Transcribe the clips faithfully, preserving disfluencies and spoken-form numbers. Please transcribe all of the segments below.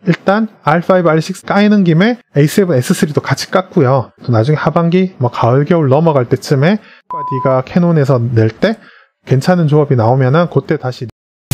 일단 알 파이브, 알 식스 까이는 김에 에이 세븐, 에스 쓰리도 같이 깠고요. 또 나중에 하반기 뭐 가을 겨울 넘어갈 때쯤에 바디가 캐논에서 낼 때 괜찮은 조합이 나오면은 그때 다시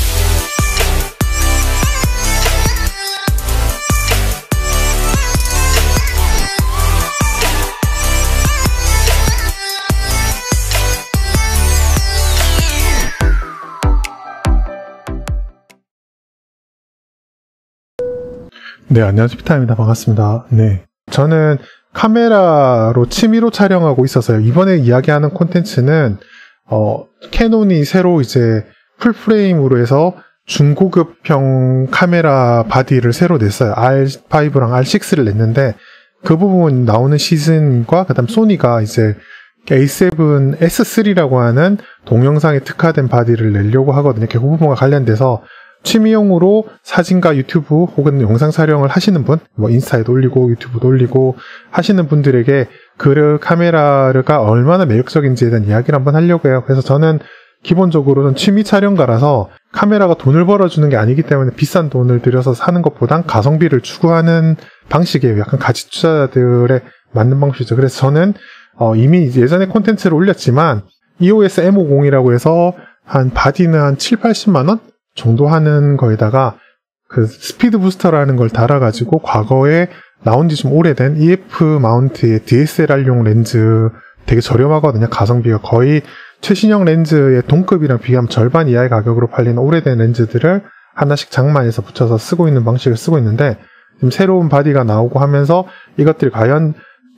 네, 안녕하세요. 피타입니다. 반갑습니다. 네. 저는 카메라로 취미로 촬영하고 있어서요. 이번에 이야기하는 콘텐츠는, 어, 캐논이 새로 이제 풀프레임으로 해서 중고급형 카메라 바디를 새로 냈어요. 알 파이브랑 알 식스를 냈는데, 그 부분 나오는 시즌과, 그 다음 소니가 이제 에이 세븐 에스 쓰리라고 하는 동영상에 특화된 바디를 내려고 하거든요. 그 부분과 관련돼서 취미용으로 사진과 유튜브 혹은 영상 촬영을 하시는 분, 뭐 인스타에도 올리고 유튜브도 올리고 하시는 분들에게 그 카메라가 얼마나 매력적인지에 대한 이야기를 한번 하려고 해요. 그래서 저는 기본적으로는 취미 촬영가라서 카메라가 돈을 벌어주는 게 아니기 때문에 비싼 돈을 들여서 사는 것보단 가성비를 추구하는 방식이에요. 약간 가치 투자자들의 맞는 방식이죠. 그래서 저는 어 이미 예전에 콘텐츠를 올렸지만 이오에스 엠 오십이라고 해서 한 바디는 한 칠, 팔십만 원? 정도 하는 거에다가 그 스피드 부스터라는 걸 달아가지고 과거에 나온 지 좀 오래된 이에프 마운트의 디에스엘알용 렌즈 되게 저렴하거든요. 가성비가 거의 최신형 렌즈의 동급이랑 비교하면 절반 이하의 가격으로 팔리는 오래된 렌즈들을 하나씩 장만해서 붙여서 쓰고 있는 방식을 쓰고 있는데, 지금 새로운 바디가 나오고 하면서 이것들이 과연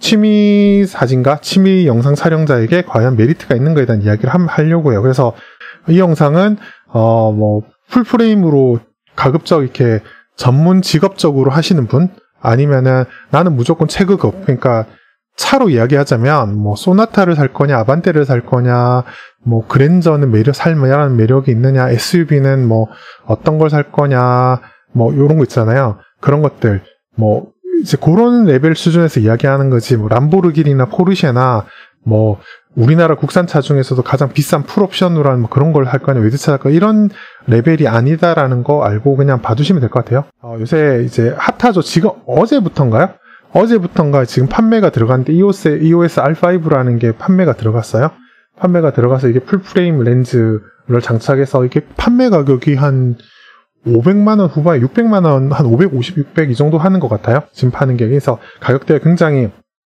취미 사진가, 취미 영상 촬영자에게 과연 메리트가 있는 거에 대한 이야기를 한번 하려고 해요. 그래서 이 영상은 어 뭐 풀프레임으로 가급적 이렇게 전문 직업적으로 하시는 분, 아니면은 나는 무조건 최고급, 그러니까 차로 이야기하자면 뭐 소나타를 살 거냐, 아반떼를 살 거냐, 뭐 그랜저는 매력, 살만한 매력이 있느냐, 에스유브이는 뭐 어떤 걸 살 거냐, 뭐 요런 거 있잖아요. 그런 것들 뭐 이제 그런 레벨 수준에서 이야기하는 거지, 뭐 람보르기니나 포르쉐나 뭐 우리나라 국산차 중에서도 가장 비싼 풀옵션으로 하는 뭐 그런 걸 할 거냐, 외제차 할 거냐, 이런 레벨이 아니다라는 거 알고 그냥 봐두시면 될 것 같아요. 어, 요새 이제 핫하죠. 지금 어제부터인가요? 어제부터인가 지금 판매가 들어갔는데 이오에스, 이오에스 알 파이브라는 게 판매가 들어갔어요. 판매가 들어가서 이게 풀프레임 렌즈를 장착해서 이게 판매 가격이 한 오백만 원 후반에 육백만 원, 한 오백오십, 육백 이 정도 하는 것 같아요. 지금 파는 게. 그래서 가격대가 굉장히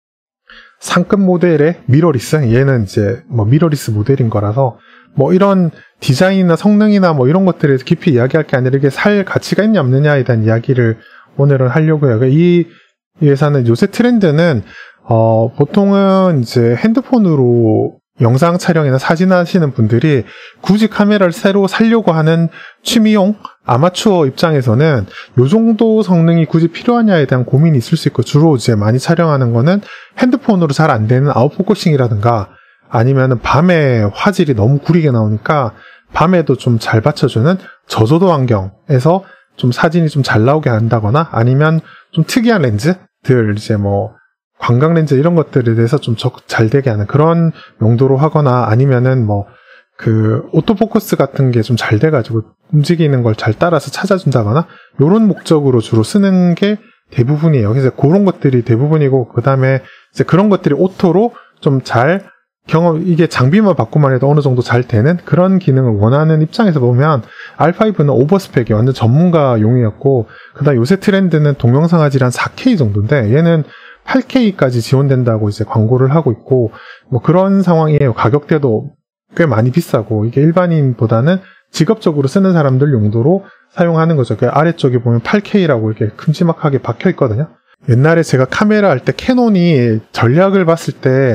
상급 모델의 미러리스, 얘는 이제 뭐 미러리스 모델인 거라서 뭐 이런 디자인이나 성능이나 뭐 이런 것들에 대해서 깊이 이야기할 게 아니라 이게 살 가치가 있냐 없느냐에 대한 이야기를 오늘은 하려고 해요. 이, 이 회사는 요새 트렌드는 어 보통은 이제 핸드폰으로 영상 촬영이나 사진 하시는 분들이 굳이 카메라를 새로 사려고 하는 취미용 아마추어 입장에서는 요 정도 성능이 굳이 필요하냐에 대한 고민이 있을 수 있고, 주로 이제 많이 촬영하는 거는 핸드폰으로 잘 안 되는 아웃포커싱이라든가 아니면은 밤에 화질이 너무 구리게 나오니까 밤에도 좀 잘 받쳐주는 저조도 환경에서 좀 사진이 좀 잘 나오게 한다거나, 아니면 좀 특이한 렌즈들, 이제 뭐 광각 렌즈 이런 것들에 대해서 좀 잘 되게 하는 그런 용도로 하거나, 아니면은 뭐 그 오토포커스 같은 게 좀 잘 돼가지고 움직이는 걸 잘 따라서 찾아준다거나, 요런 목적으로 주로 쓰는 게 대부분이에요. 그래서 그런 것들이 대부분이고, 그 다음에 이제 그런 것들이 오토로 좀 잘 경험, 이게 장비만 바꾸만 해도 어느 정도 잘 되는 그런 기능을 원하는 입장에서 보면 알 파이브는 오버스펙이 완전 전문가용이었고, 그 다음 요새 트렌드는 동영상 화질이 한 사 케이 정도인데 얘는 팔 케이까지 지원된다고 이제 광고를 하고 있고, 뭐 그런 상황이에요. 가격대도 꽤 많이 비싸고, 이게 일반인보다는 직업적으로 쓰는 사람들 용도로 사용하는 거죠. 그 아래쪽에 보면 팔 케이라고 이렇게 큼지막하게 박혀 있거든요. 옛날에 제가 카메라 할 때 캐논이 전략을 봤을 때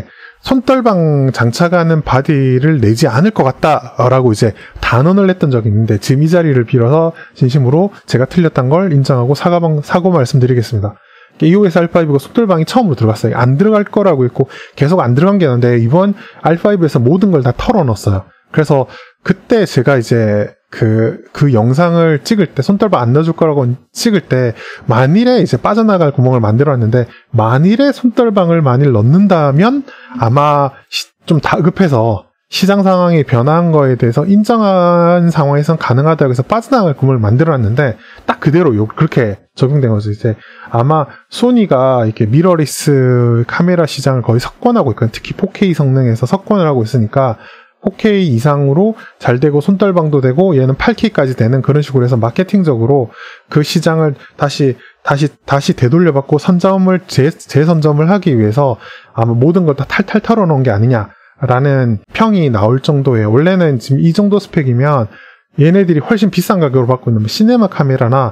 손떨방 장착하는 바디를 내지 않을 것 같다라고 이제 단언을 했던 적이 있는데, 지금 이 자리를 빌어서 진심으로 제가 틀렸던 걸 인정하고 사과, 사고 말씀드리겠습니다. 이오에스 알 파이브가 손떨방이 처음으로 들어갔어요. 안 들어갈 거라고 했고 계속 안 들어간 게 있는데, 이번 알 파이브에서 모든 걸 다 털어넣었어요. 그래서 그때 제가 이제 그, 그 영상을 찍을 때, 손떨방 안 넣어줄 거라고 찍을 때, 만일에 이제 빠져나갈 구멍을 만들었는데, 만일에 손떨방을 만일 넣는다면, 아마 좀 다급해서 시장 상황이 변한 거에 대해서 인정한 상황에선 가능하다고 해서 빠져나갈 구멍을 만들어놨는데 딱 그대로 요 그렇게 적용된 거죠. 이제 아마 소니가 이렇게 미러리스 카메라 시장을 거의 석권하고 있거든요. 특히 포케이 성능에서 석권을 하고 있으니까 포케이 이상으로 잘 되고 손떨방도 되고 얘는 팔케이까지 되는 그런 식으로 해서 마케팅적으로 그 시장을 다시 다시 다시 되돌려받고 선점을 재, 재선점을 하기 위해서 아마 모든 걸 다 탈탈 털어놓은 게 아니냐. 라는 평이 나올 정도예요. 원래는 지금 이 정도 스펙이면 얘네들이 훨씬 비싼 가격으로 받고 있는 뭐 시네마 카메라나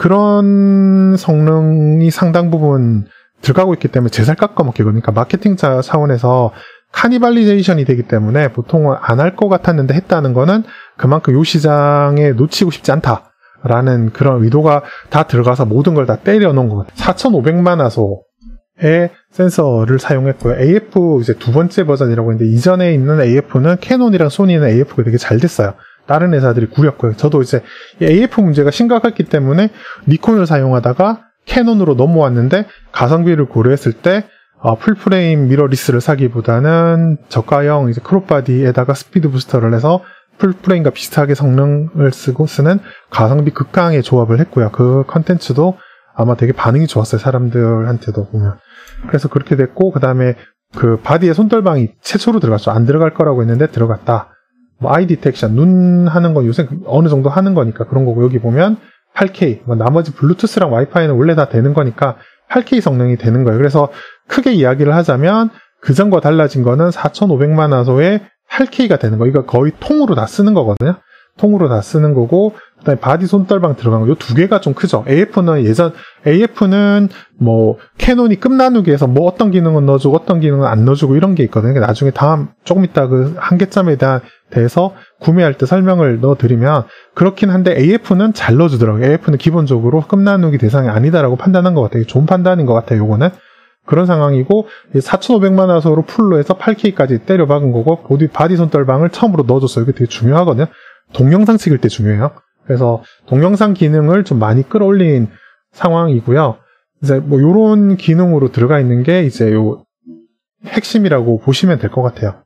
그런 성능이 상당 부분 들어가고 있기 때문에 제살 깎아먹기거든요. 그러니까 마케팅 차원에서 카니발리제이션이 되기 때문에 보통은 안 할 것 같았는데 했다는 거는 그만큼 요 시장에 놓치고 싶지 않다라는 그런 의도가 다 들어가서 모든 걸 다 때려 놓은 것 같아요. 사천오백만 화소 의 센서를 사용했고요. 에이에프 이제 두 번째 버전이라고 했는데 이전에 있는 에이에프는 캐논이랑 소니는 에이에프가 되게 잘 됐어요. 다른 회사들이 구렸고요. 저도 이제 에이에프 문제가 심각했기 때문에 니콘을 사용하다가 캐논으로 넘어왔는데 가성비를 고려했을 때 어, 풀프레임 미러리스를 사기보다는 저가형 이제 크롭바디에다가 스피드 부스터를 해서 풀프레임과 비슷하게 성능을 쓰고 쓰는 가성비 극강의 조합을 했고요. 그 컨텐츠도 아마 되게 반응이 좋았어요. 사람들한테도 보면. 그래서 그렇게 됐고, 그 다음에 그 바디에 손떨방이 최초로 들어갔죠. 안 들어갈 거라고 했는데 들어갔다. 뭐 아이 디텍션, 눈 하는 건 요새 어느 정도 하는 거니까 그런 거고, 여기 보면 팔 케이, 뭐 나머지 블루투스랑 와이파이는 원래 다 되는 거니까 팔 케이 성능이 되는 거예요. 그래서 크게 이야기를 하자면 그전과 달라진 거는 사천오백만 화소에 팔 케이가 되는 거. 이거 거의 통으로 다 쓰는 거거든요. 통으로 다 쓰는 거고, 그 다음에 바디 손떨방 들어간 거, 요 두 개가 좀 크죠. 에이에프는 예전, 에이에프는 뭐, 캐논이 끝나누기에서 뭐 어떤 기능은 넣어주고 어떤 기능은 안 넣어주고 이런 게 있거든요. 나중에 다음, 조금 이따 그 한계점에 대해서 구매할 때 설명을 넣어드리면, 그렇긴 한데 에이에프는 잘 넣어주더라고요. 에이에프는 기본적으로 끝나누기 대상이 아니다라고 판단한 것 같아요. 좋은 판단인 것 같아요, 요거는. 그런 상황이고, 사천오백만 화소로 풀로 해서 팔 케이까지 때려 박은 거고, 보디, 바디 손떨방을 처음으로 넣어줬어요. 이게 되게 중요하거든요. 동영상 찍을 때 중요해요. 그래서 동영상 기능을 좀 많이 끌어올린 상황이고요. 이제 뭐 요런 기능으로 들어가 있는 게 이제 요 핵심이라고 보시면 될 것 같아요.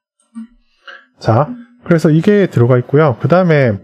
자, 그래서 이게 들어가 있고요. 그 다음에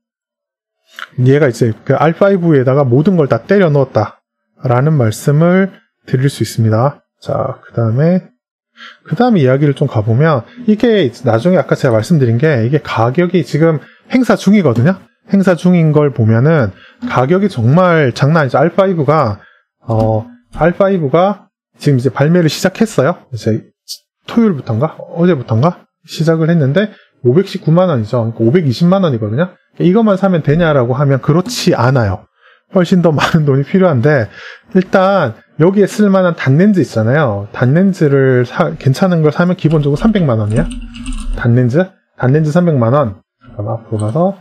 얘가 이제 그 알 파이브에다가 모든 걸 다 때려 넣었다라는 말씀을 드릴 수 있습니다. 자, 그 다음에 그 다음에 이야기를 좀 가보면 이게 나중에 아까 제가 말씀드린 게 이게 가격이 지금 행사 중이거든요. 행사 중인 걸 보면은 가격이 정말 장난 아니죠. 알 파이브가 어 알 파이브가 지금 이제 발매를 시작했어요. 이제 토요일부터인가 어제부터인가 시작을 했는데 오백십구만 원이죠. 그러니까 오백이십만 원이거든요. 이것만 사면 되냐라고 하면 그렇지 않아요. 훨씬 더 많은 돈이 필요한데 일단 여기에 쓸만한 단렌즈 있잖아요. 단렌즈를 사, 괜찮은 걸 사면 기본적으로 삼백만 원이야. 단렌즈? 단렌즈 삼백만 원. 잠깐만 앞으로 가서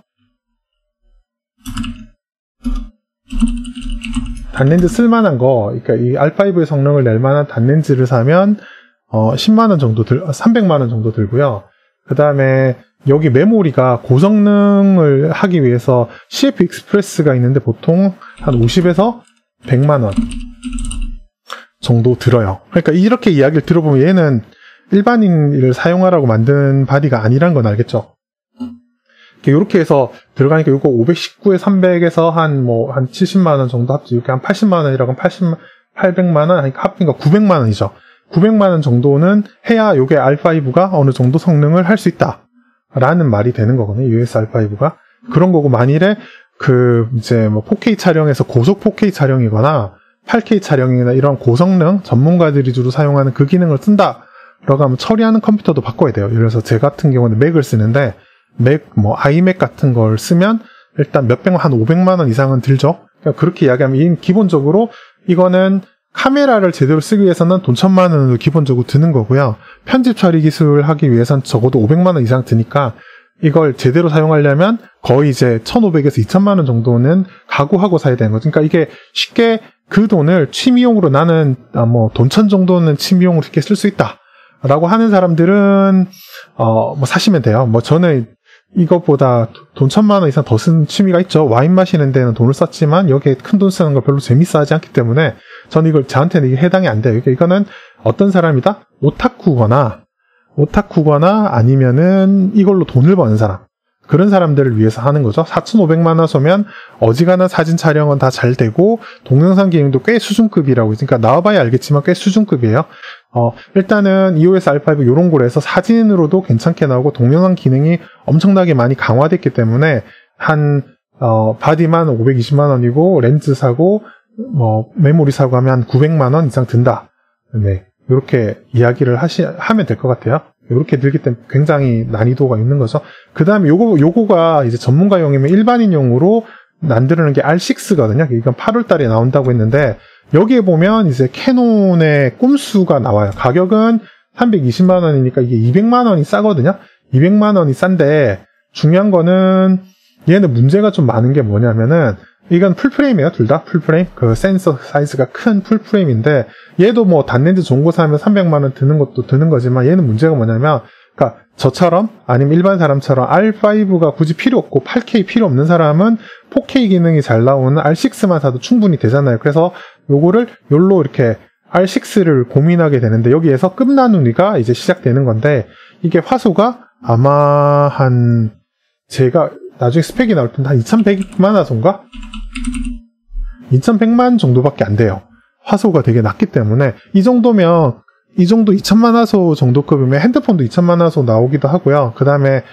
단렌즈 쓸만한 거, 그러니까 이 알 파이브의 성능을 낼 만한 단렌즈를 사면 어, 십만 원 정도 들, 삼백만 원 정도 들고요. 그 다음에 여기 메모리가 고성능을 하기 위해서 씨에프 익스프레스가 있는데 보통 한 오십에서 백만 원 정도 들어요. 그러니까 이렇게 이야기를 들어보면 얘는 일반인을 사용하라고 만든 바디가 아니란 건 알겠죠? 이렇게 해서 들어가니까 이거 오백십구에 삼백에서 한 뭐 한 칠십만 원 정도 합치 이렇게 한 팔십만 원이라고 하면 팔십, 팔백만 원 하니까 합치니까 구백만 원이죠. 구백만 원 정도는 해야 요게 알 파이브가 어느 정도 성능을 할 수 있다. 라는 말이 되는 거거든요. 유에스 알 파이브가. 그런 거고 만일에 그 이제 뭐 포케이 촬영에서 고속 포케이 촬영이거나 팔 케이 촬영이나 이런 고성능 전문가들이 주로 사용하는 그 기능을 쓴다. 라고 하면 처리하는 컴퓨터도 바꿔야 돼요. 예를 들어서 제 같은 경우는 맥을 쓰는데 맥, 뭐 아이맥 같은 걸 쓰면 일단 몇백만, 한 오백만 원 이상은 들죠. 그러니까 그렇게 이야기하면 기본적으로 이거는 카메라를 제대로 쓰기 위해서는 돈 천만 원으로 기본적으로 드는 거고요. 편집 처리 기술을 하기 위해서는 적어도 오백만 원 이상 드니까 이걸 제대로 사용하려면 거의 이제 천오백에서 이천만 원 정도는 각오하고 사야 되는 거죠. 그러니까 이게 쉽게 그 돈을 취미용으로 나는 아 뭐 돈 천 정도는 취미용으로 쉽게 쓸 수 있다. 라고 하는 사람들은 어 뭐 사시면 돼요. 뭐 저는 이것보다 돈 천만 원 이상 더 쓴 취미가 있죠. 와인 마시는 데는 돈을 썼지만 여기에 큰 돈 쓰는 걸 별로 재밌어 하지 않기 때문에 저는 이걸 저한테는 이게 해당이 안 돼요. 이거는 어떤 사람이다? 오타쿠거나 오타쿠거나 아니면은 이걸로 돈을 버는 사람, 그런 사람들을 위해서 하는 거죠. 사천오백만 화소면 어지간한 사진 촬영은 다 잘 되고 동영상 기능도 꽤 수준급이라고. 그러니까 나와봐야 알겠지만 꽤 수준급이에요. 어, 일단은 이오에스 알 파이브 요런 거에서 사진으로도 괜찮게 나오고 동영상 기능이 엄청나게 많이 강화됐기 때문에 한 어, 바디만 오백이십만 원이고 렌즈 사고 뭐 메모리 사고 하면 한 구백만 원 이상 든다. 네, 이렇게 이야기를 하시 하면 될 것 같아요. 이렇게 들기 때문에 굉장히 난이도가 있는 거죠. 그 다음에 요거, 요거가 이제 전문가용이면 일반인용으로 만드는 게 알 식스거든요. 이건 팔월 달에 나온다고 했는데, 여기에 보면 이제 캐논의 꼼수가 나와요. 가격은 삼백이십만 원이니까 이게 이백만 원이 싸거든요. 이백만 원이 싼데, 중요한 거는 얘는 문제가 좀 많은 게 뭐냐면은, 이건 풀프레임이에요, 둘 다. 풀프레임. 그 센서 사이즈가 큰 풀프레임인데, 얘도 뭐 단렌즈 좋은 거 사면 삼백만 원 드는 것도 드는 거지만, 얘는 문제가 뭐냐면, 그니까 저처럼, 아니면 일반 사람처럼 알 파이브가 굳이 필요 없고, 팔 케이 필요 없는 사람은 포케이 기능이 잘 나오는 알 식스만 사도 충분히 되잖아요. 그래서 요거를 요로 이렇게 알 식스를 고민하게 되는데, 여기에서 끝나누기가 이제 시작되는 건데, 이게 화소가 아마 한, 제가 나중에 스펙이 나올 텐데, 한 이천백만 화소인가? 이천백만 정도밖에 안 돼요. 화소가 되게 낮기 때문에 이 정도면 이 정도 이천만 화소 정도급이면 핸드폰도 이천만 화소 나오기도 하고요. 그 다음에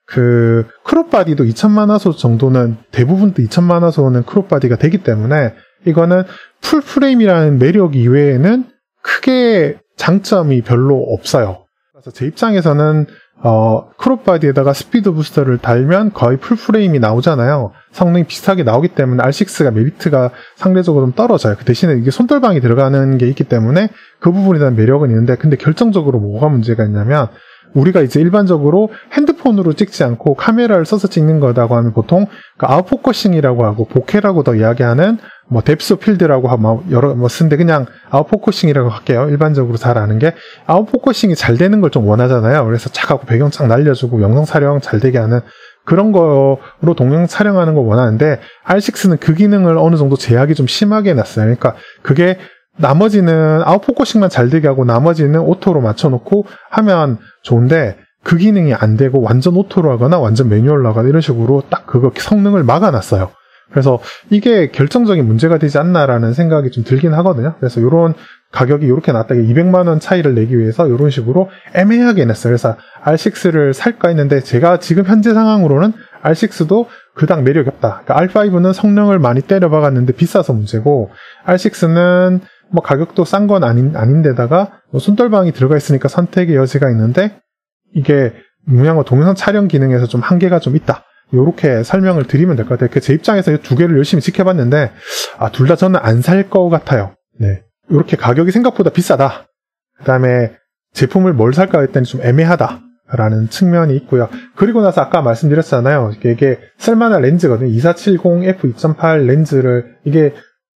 그 크롭바디도 이천만 화소 정도는 대부분 이천만 화소는 크롭바디가 되기 때문에 이거는 풀프레임이라는 매력 이외에는 크게 장점이 별로 없어요. 그래서 제 입장에서는 어, 크롭바디에다가 스피드 부스터를 달면 거의 풀프레임이 나오잖아요. 성능이 비슷하게 나오기 때문에 알 식스가 메리트가 상대적으로 좀 떨어져요. 그 대신에 이게 손떨방이 들어가는 게 있기 때문에 그 부분에 대한 매력은 있는데, 근데 결정적으로 뭐가 문제가 있냐면, 우리가 이제 일반적으로 핸드폰으로 찍지 않고 카메라를 써서 찍는 거라고 하면 보통 그 아웃포커싱이라고 하고 보케라고 더 이야기하는 뭐 뎁스 필드라고 하고 여러 뭐 쓴데 그냥 아웃포커싱이라고 할게요. 일반적으로 잘 아는 게 아웃포커싱이 잘 되는 걸 좀 원하잖아요. 그래서 착하고 배경 착 날려주고 영상 촬영 잘 되게 하는 그런 거로 동영 촬영하는 걸 원하는데, 알 식스는 그 기능을 어느 정도 제약이 좀 심하게 해놨어요. 그러니까 그게 나머지는 아웃포커싱만 잘 되게 하고 나머지는 오토로 맞춰놓고 하면 좋은데, 그 기능이 안 되고 완전 오토로 하거나 완전 매뉴얼로 하거나 이런 식으로 딱 그거 성능을 막아놨어요. 그래서 이게 결정적인 문제가 되지 않나라는 생각이 좀 들긴 하거든요. 그래서 이런 가격이 이렇게 나왔다. 이백만 원 차이를 내기 위해서 이런 식으로 애매하게 냈어요. 그래서 알 식스를 살까 했는데, 제가 지금 현재 상황으로는 알 식스도 그닥 매력이 없다. 그러니까 알 파이브는 성능을 많이 때려박았는데 비싸서 문제고, 알 식스는 뭐 가격도 싼 건 아닌, 아닌데다가 뭐 손떨방이 들어가 있으니까 선택의 여지가 있는데, 이게 문양과 동영상 촬영 기능에서 좀 한계가 좀 있다. 요렇게 설명을 드리면 될 것 같아요. 제 입장에서 이 두 개를 열심히 지켜봤는데, 아, 둘 다 저는 안 살 것 같아요. 네. 요렇게 가격이 생각보다 비싸다. 그 다음에 제품을 뭘 살까 했더니 좀 애매하다. 라는 측면이 있고요. 그리고 나서 아까 말씀드렸잖아요. 이게, 이게 쓸만한 렌즈거든요. 이사칠공 에프 이 점 팔 렌즈를, 이게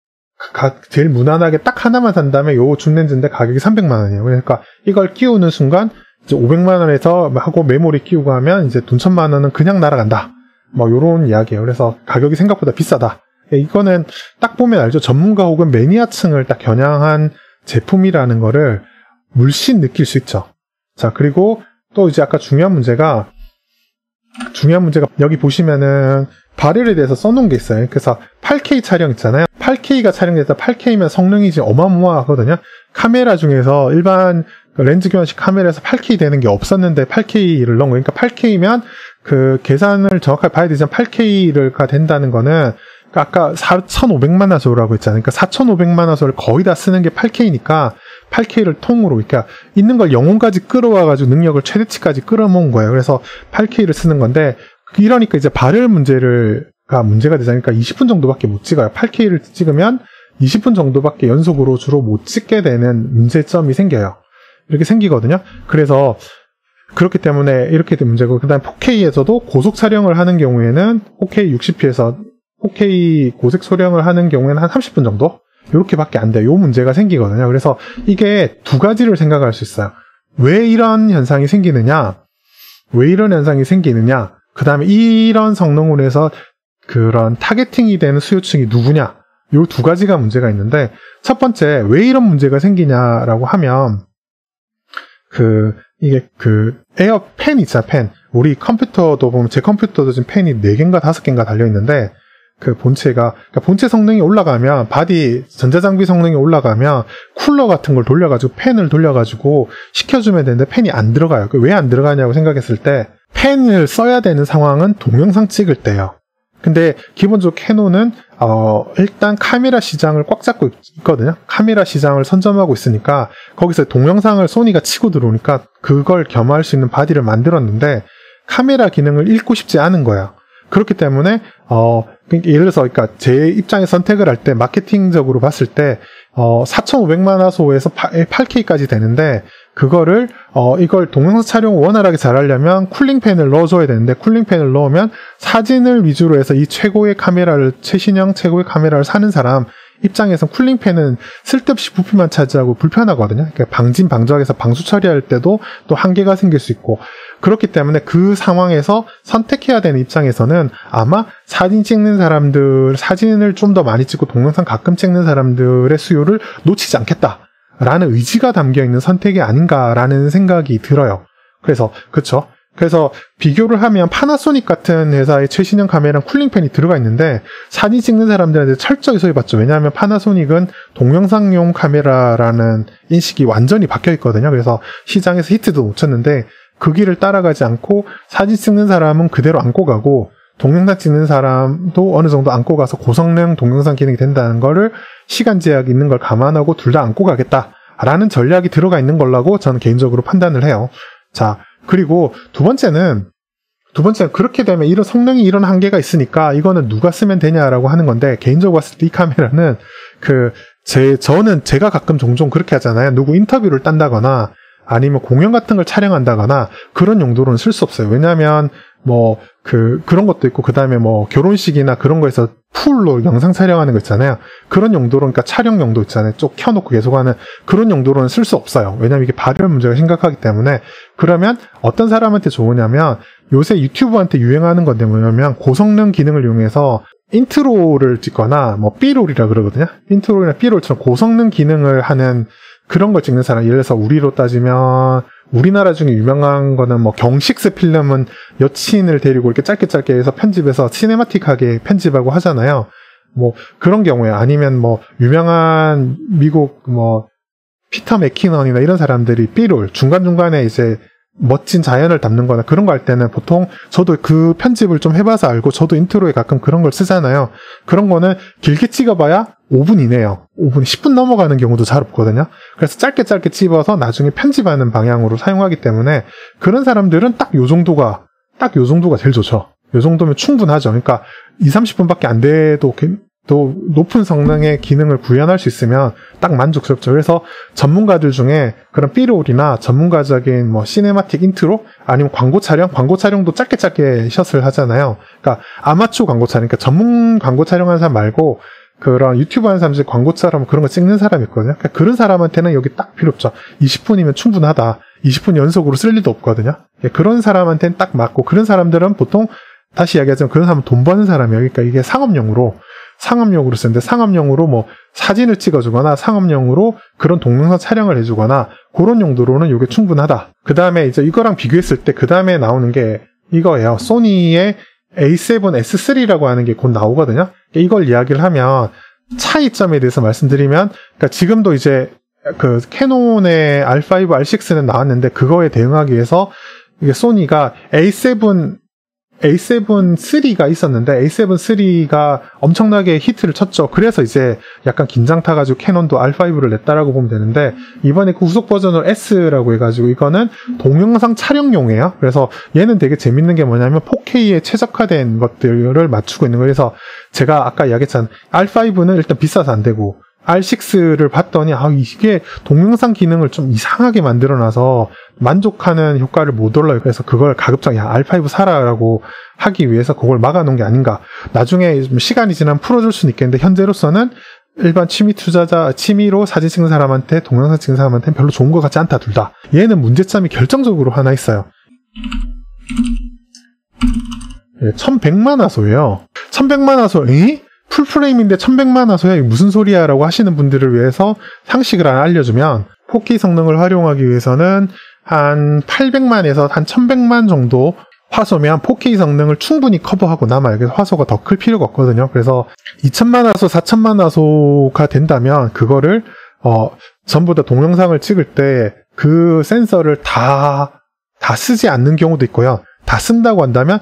가, 제일 무난하게 딱 하나만 산다면 요 줌 렌즈인데 가격이 삼백만 원이에요. 그러니까 이걸 끼우는 순간 이제 오백만 원에서 하고 메모리 끼우고 하면 이제 돈 천만 원은 그냥 날아간다. 뭐 요런 이야기예요. 그래서 가격이 생각보다 비싸다. 이거는 딱 보면 알죠. 전문가 혹은 매니아층을 딱 겨냥한 제품이라는 거를 물씬 느낄 수 있죠. 자, 그리고 또 이제 아까 중요한 문제가 중요한 문제가 여기 보시면은 발열에 대해서 써놓은 게 있어요. 그래서 팔 케이 촬영 있잖아요. 팔 케이가 촬영돼서 팔 케이면 성능이 이제 어마어마하거든요. 카메라 중에서 일반 렌즈 교환식 카메라에서 팔 케이 되는 게 없었는데 팔 케이를 넣은 거예요. 그러니까 팔 케이면 그 계산을 정확하게 봐야 되지만 팔 케이가 된다는 거는 아까 사천오백만 화소라고 했잖아요. 그러니까 사천오백만 화소를 거의 다 쓰는 게 팔 케이니까 팔 케이를 통으로, 그러니까 있는 걸 영혼까지 끌어와가지고 능력을 최대치까지 끌어모은 거예요. 그래서 팔 케이를 쓰는 건데, 이러니까 이제 발열 문제를, 가 문제가 되잖아요. 그러니까 이십 분 정도밖에 못 찍어요. 팔 케이를 찍으면 이십 분 정도밖에 연속으로 주로 못 찍게 되는 문제점이 생겨요. 이렇게 생기거든요. 그래서 그렇기 때문에 이렇게 된 문제고, 그 다음에 포 케이에서도 고속 촬영을 하는 경우에는 포 케이 육십 피에서 포 케이 고색 촬영을 하는 경우에는 한 삼십 분 정도? 요렇게밖에 안 돼요. 요 문제가 생기거든요. 그래서 이게 두 가지를 생각할 수 있어요. 왜 이런 현상이 생기느냐? 왜 이런 현상이 생기느냐? 그 다음에 이런 성능으로 해서 그런 타겟팅이 되는 수요층이 누구냐? 요 두 가지가 문제가 있는데, 첫 번째, 왜 이런 문제가 생기냐라고 하면, 그 이게 그 에어 펜 있잖아, 펜. 우리 컴퓨터도 보면 제 컴퓨터도 지금 펜이 네 개인가 다섯 개인가 달려 있는데 그 본체가 그러니까 본체 성능이 올라가면 바디 전자장비 성능이 올라가면 쿨러 같은 걸 돌려가지고 펜을 돌려가지고 식혀주면 되는데 펜이 안 들어가요. 왜 안 들어가냐고 생각했을 때 펜을 써야 되는 상황은 동영상 찍을 때요. 근데 기본적으로 캐논은 어 일단 카메라 시장을 꽉 잡고 있거든요. 카메라 시장을 선점하고 있으니까 거기서 동영상을 소니가 치고 들어오니까 그걸 겸할 수 있는 바디를 만들었는데 카메라 기능을 잃고 싶지 않은 거야. 그렇기 때문에 어 예를 들어서 그러니까 제 입장에 선택을 할 때 마케팅적으로 봤을 때 어 사천오백만 화소에서 팔 케이까지 되는데 그거를 어 이걸 동영상 촬영 원활하게 잘 하려면 쿨링팬을 넣어줘야 되는데 쿨링팬을 넣으면 사진을 위주로 해서 이 최고의 카메라를 최신형 최고의 카메라를 사는 사람 입장에선 쿨링팬은 쓸데없이 부피만 차지하고 불편하거든요. 그러니까 방진 방적에서 방수 처리할 때도 또 한계가 생길 수 있고 그렇기 때문에 그 상황에서 선택해야 되는 입장에서는 아마 사진 찍는 사람들 사진을 좀 더 많이 찍고 동영상 가끔 찍는 사람들의 수요를 놓치지 않겠다라는 의지가 담겨있는 선택이 아닌가라는 생각이 들어요. 그래서 그쵸? 그래서 비교를 하면 파나소닉 같은 회사의 최신형 카메라랑 쿨링팬이 들어가 있는데 사진 찍는 사람들한테 철저히 소외받죠. 왜냐하면 파나소닉은 동영상용 카메라라는 인식이 완전히 바뀌어 있거든요. 그래서 시장에서 히트도 못 쳤는데 그 길을 따라가지 않고 사진 찍는 사람은 그대로 안고 가고 동영상 찍는 사람도 어느 정도 안고 가서 고성능 동영상 기능이 된다는 거를 시간 제약이 있는 걸 감안하고 둘 다 안고 가겠다라는 전략이 들어가 있는 걸라고 저는 개인적으로 판단을 해요. 자, 그리고 두 번째는 두 번째는 그렇게 되면 이런 성능이 이런 한계가 있으니까 이거는 누가 쓰면 되냐라고 하는 건데 개인적으로 봤을 때 이 카메라는 그 제 저는 제가 가끔 종종 그렇게 하잖아요. 누구 인터뷰를 딴다거나 아니면 공연 같은 걸 촬영한다거나 그런 용도로는 쓸 수 없어요. 왜냐하면 뭐 그 그런 것도 있고 그다음에 뭐 결혼식이나 그런 거에서 풀로 영상 촬영하는 거 있잖아요. 그런 용도로 그러니까 촬영 용도 있잖아요. 쭉 켜놓고 계속하는 그런 용도로는 쓸 수 없어요. 왜냐하면 이게 발열 문제가 심각하기 때문에. 그러면 어떤 사람한테 좋으냐면 요새 유튜브한테 유행하는 건데 뭐냐면 고성능 기능을 이용해서 인트로를 찍거나 뭐 B롤이라 그러거든요. 인트로나 B롤처럼 고성능 기능을 하는 그런 걸 찍는 사람. 예를 들어서 우리로 따지면 우리나라 중에 유명한 거는 뭐 경식스 필름은 여친을 데리고 이렇게 짧게 짧게 해서 편집해서 시네마틱하게 편집하고 하잖아요. 뭐 그런 경우에 아니면 뭐 유명한 미국 뭐 피터 맥키넌이나 이런 사람들이 B롤 중간중간에 이제 멋진 자연을 담는 거나 그런 거 할 때는 보통 저도 그 편집을 좀 해봐서 알고 저도 인트로에 가끔 그런 걸 쓰잖아요. 그런 거는 길게 찍어봐야 오 분 이내요. 오 분, 십 분 넘어가는 경우도 잘 없거든요. 그래서 짧게 짧게 찍어서 나중에 편집하는 방향으로 사용하기 때문에 그런 사람들은 딱 요 정도가 딱 요 정도가 제일 좋죠. 요 정도면 충분하죠. 그러니까 이삼십 분밖에 안 돼도 또 높은 성능의 기능을 구현할 수 있으면 딱 만족스럽죠. 그래서 전문가들 중에 그런 B롤이나 전문가적인 뭐 시네마틱 인트로 아니면 광고 촬영, 광고 촬영도 짧게 짧게 샷을 하잖아요. 그러니까 아마추어 광고 촬영, 그러니까 전문 광고 촬영하는 사람 말고 그런 유튜브 하는 사람들 광고처럼 그런 거 찍는 사람이 있거든요. 그러니까 그런 사람한테는 여기 딱 필요 없죠. 이십 분이면 충분하다. 이십 분 연속으로 쓸 일도 없거든요. 그런 사람한테는 딱 맞고 그런 사람들은 보통 다시 이야기하자면 그런 사람은 돈 버는 사람이에요. 그러니까 이게 상업용으로 상업용으로 쓰는데 상업용으로 뭐 사진을 찍어주거나 상업용으로 그런 동영상 촬영을 해주거나 그런 용도로는 이게 충분하다. 그 다음에 이제 이거랑 비교했을 때 그 다음에 나오는 게 이거예요. 소니의 에이 세븐 에스 쓰리라고 하는 게 곧 나오거든요. 이걸 이야기를 하면 차이점에 대해서 말씀드리면 그러니까 지금도 이제 그 캐논의 알 파이브, 알 식스는 나왔는데 그거에 대응하기 위해서 이게 소니가 에이 세븐 에이 세븐 쓰리가 있었는데 에이 세븐 쓰리가 엄청나게 히트를 쳤죠. 그래서 이제 약간 긴장 타가지고 캐논도 알 파이브를 냈다라고 보면 되는데 이번에 그 후속 버전으로 S라고 해가지고 이거는 동영상 촬영용이에요. 그래서 얘는 되게 재밌는 게 뭐냐면 포케이에 최적화된 것들을 맞추고 있는 거예요. 그래서 제가 아까 이야기했잖아요. 알 파이브는 일단 비싸서 안 되고 알 식스를 봤더니 아 이게 동영상 기능을 좀 이상하게 만들어놔서 만족하는 효과를 못 올려요. 그래서 그걸 가급적 야 알 파이브 사라라고 하기 위해서 그걸 막아놓은 게 아닌가. 나중에 시간이 지나면 풀어줄 수는 있겠는데 현재로서는 일반 취미 투자자, 취미로 사진 찍는 사람한테 동영상 찍는 사람한테는 별로 좋은 것 같지 않다 둘 다. 얘는 문제점이 결정적으로 하나 있어요. 예, 천백만 화소예요. 천백만 화소, 에? 풀프레임인데 천백만 화소야? 이게 무슨 소리야? 라고 하시는 분들을 위해서 상식을 하나 알려주면 포케이 성능을 활용하기 위해서는 한 팔백만에서 한 천백만 정도 화소면 포케이 성능을 충분히 커버하고 남아요. 그래서 화소가 더 클 필요가 없거든요. 그래서 이천만 화소, 사천만 화소가 된다면 그거를 어, 전부 다 동영상을 찍을 때 그 센서를 다, 다 쓰지 않는 경우도 있고요. 다 쓴다고 한다면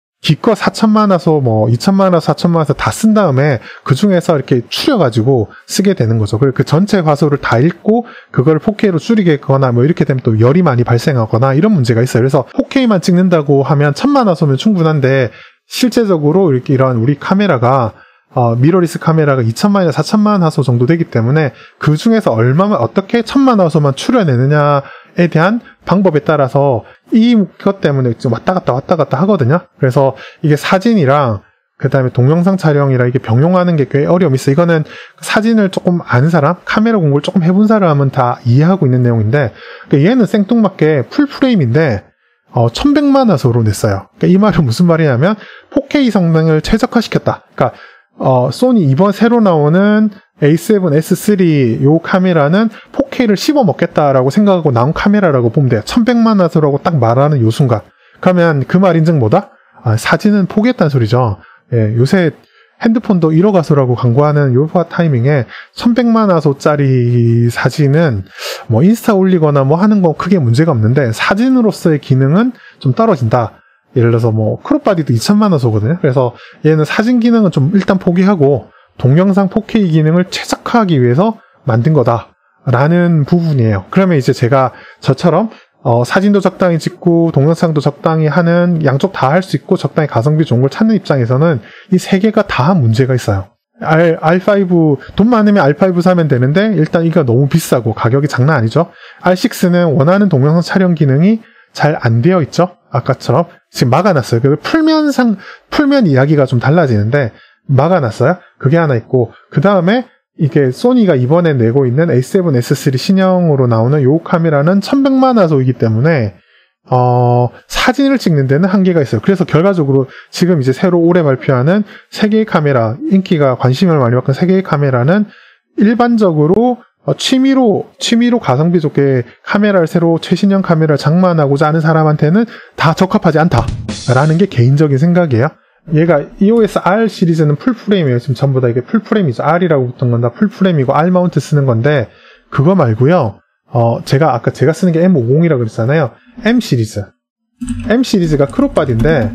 기껏 사천만 화소, 뭐 이천만 화소, 사천만 화소 다 쓴 다음에 그 중에서 이렇게 추려가지고 쓰게 되는 거죠. 그리고 그 전체 화소를 다 읽고 그걸 포케이로 줄이겠거나 뭐 이렇게 되면 또 열이 많이 발생하거나 이런 문제가 있어요. 그래서 포케이만 찍는다고 하면 천만 화소면 충분한데 실제적으로 이렇게 이런 우리 카메라가 어, 미러리스 카메라가 이천만에서 사천만 화소 정도 되기 때문에 그 중에서 얼마만 어떻게 천만 화소만 추려내느냐에 대한 방법에 따라서 이것 때문에 좀 왔다 갔다 왔다 갔다 하거든요. 그래서 이게 사진이랑 그 다음에 동영상 촬영이랑 이게 병용하는 게 꽤 어려움이 있어요. 이거는 사진을 조금 아는 사람, 카메라 공부를 조금 해본 사람은 다 이해하고 있는 내용인데 얘는 생뚱맞게 풀프레임인데 어, 천백만 화소로 냈어요. 그러니까 이 말은 무슨 말이냐면 포케이 성능을 최적화시켰다. 그러니까 어, 소니 이번 새로 나오는 에이 세븐 에스 쓰리 요 카메라는 포케이를 씹어 먹겠다라고 생각하고 나온 카메라라고 보면 돼요. 천백만 화소라고 딱 말하는 요 순간. 그러면 그 말 인증 뭐다? 아, 사진은 포기했다는 소리죠. 예, 요새 핸드폰도 일억 화소라고 광고하는 요 타이밍에 천백만 화소짜리 사진은 뭐 인스타 올리거나 뭐 하는 건 크게 문제가 없는데 사진으로서의 기능은 좀 떨어진다. 예를 들어서 뭐 크롭바디도 이천만 화소거든요. 그래서 얘는 사진 기능은 좀 일단 포기하고 동영상 포케이 기능을 최적화하기 위해서 만든 거다라는 부분이에요. 그러면 이제 제가 저처럼 어, 사진도 적당히 찍고 동영상도 적당히 하는 양쪽 다 할 수 있고 적당히 가성비 좋은 걸 찾는 입장에서는 이 세 개가 다 문제가 있어요. R, 알파이브 돈 많으면 알 파이브 사면 되는데 일단 이거 너무 비싸고 가격이 장난 아니죠. 알 식스는 원하는 동영상 촬영 기능이 잘 안 되어 있죠. 아까처럼 지금 막아놨어요. 그 풀면상 풀면 이야기가 좀 달라지는데 막아놨어요. 그게 하나 있고 그 다음에 이게 소니가 이번에 내고 있는 에이 세븐 에스 쓰리 신형으로 나오는 요 카메라는 천백만 화소이기 때문에 어, 사진을 찍는 데는 한계가 있어요. 그래서 결과적으로 지금 이제 새로 올해 발표하는 세 개의 카메라, 인기가 관심을 많이 받은 세 개의 카메라는 일반적으로 어, 취미로, 취미로 가성비 좋게 카메라를 새로 최신형 카메라를 장만하고자 하는 사람한테는 다 적합하지 않다라는 게 개인적인 생각이에요. 얘가 이오에스 알 시리즈는 풀프레임이에요. 지금 전부 다 이게 풀프레임이죠. R이라고 붙은 건 다 풀프레임이고 R 마운트 쓰는 건데 그거 말고요. 어, 제가 아까 제가 쓰는 게 엠 오십이라고 그랬잖아요. M 시리즈. M 시리즈가 크롭바디인데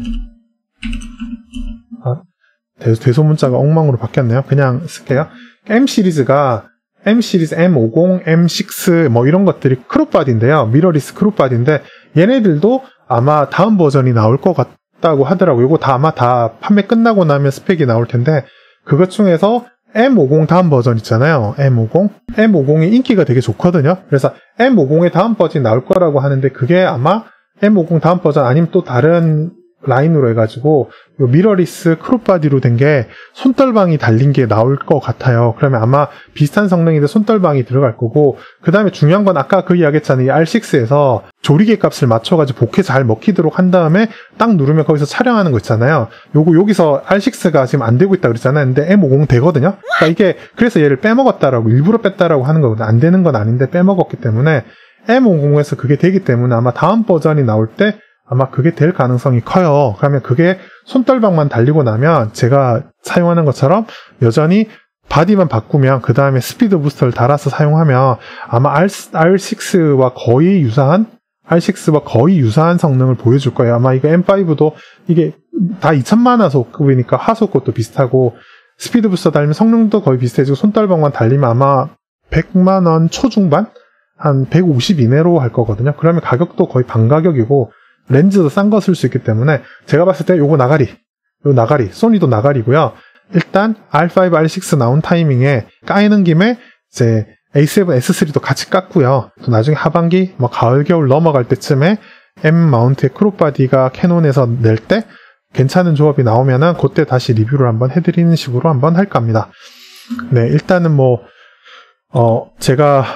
아, 대, 대소문자가 엉망으로 바뀌었네요. 그냥 쓸게요. M 시리즈가 M 시리즈 엠 오십, 엠 식스 뭐 이런 것들이 크롭바디인데요. 미러리스 크롭바디인데 얘네들도 아마 다음 버전이 나올 것 같다고 하더라고요. 이거 다 아마 다 판매 끝나고 나면 스펙이 나올 텐데 그것 중에서 엠 오십 다음 버전 있잖아요. 엠 오십. 엠 오십이 인기가 되게 좋거든요. 그래서 엠 오십의 다음 버전이 나올 거라고 하는데 그게 아마 엠 오십 다음 버전 아니면 또 다른 라인으로 해가지고 요 미러리스 크롭바디로 된 게 손떨방이 달린 게 나올 것 같아요. 그러면 아마 비슷한 성능인데 손떨방이 들어갈 거고 그 다음에 중요한 건 아까 그 이야기 했잖아요. 이 알 식스에서 조리개 값을 맞춰가지고 복회 잘 먹히도록 한 다음에 딱 누르면 거기서 촬영하는 거 있잖아요. 요거 여기서 알 식스가 지금 안 되고 있다 그랬잖아요. 근데 엠 오십 되거든요. 그러니까 이게 그래서 얘를 빼먹었다라고 일부러 뺐다라고 하는 거거든요. 안 되는 건 아닌데 빼먹었기 때문에 엠 오십에서 그게 되기 때문에 아마 다음 버전이 나올 때 아마 그게 될 가능성이 커요. 그러면 그게 손떨방만 달리고 나면 제가 사용하는 것처럼 여전히 바디만 바꾸면 그 다음에 스피드 부스터를 달아서 사용하면 아마 알 식스와 거의 유사한 알 식스와 거의 유사한 성능을 보여줄 거예요. 아마 이거 엠 파이브도 이게 다 이천만 화소급이니까 화소 것도 비슷하고 스피드 부스터 달리면 성능도 거의 비슷해지고 손떨방만 달리면 아마 백만 원 초중반? 한 백오십 이내로 할 거거든요. 그러면 가격도 거의 반 가격이고 렌즈도 싼 거 쓸 수 있기 때문에 제가 봤을 때 요거 나가리 요 나가리 소니도 나가리고요. 일단 알 파이브, 알 식스 나온 타이밍에 까이는 김에 이제 에이 세븐 에스 쓰리도 같이 깠고요. 또 나중에 하반기 뭐 가을 겨울 넘어갈 때쯤에 M 마운트의 크롭바디가 캐논에서 낼 때 괜찮은 조합이 나오면은 그때 다시 리뷰를 한번 해드리는 식으로 한번 할까 합니다. 네, 일단은 뭐 어 제가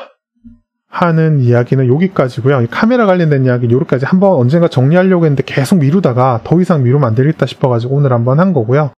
하는 이야기는 여기까지고요. 카메라 관련된 이야기는 여기까지 한번 언젠가 정리하려고 했는데 계속 미루다가 더 이상 미루면 안 되겠다 싶어가지고 오늘 한번 한 거고요.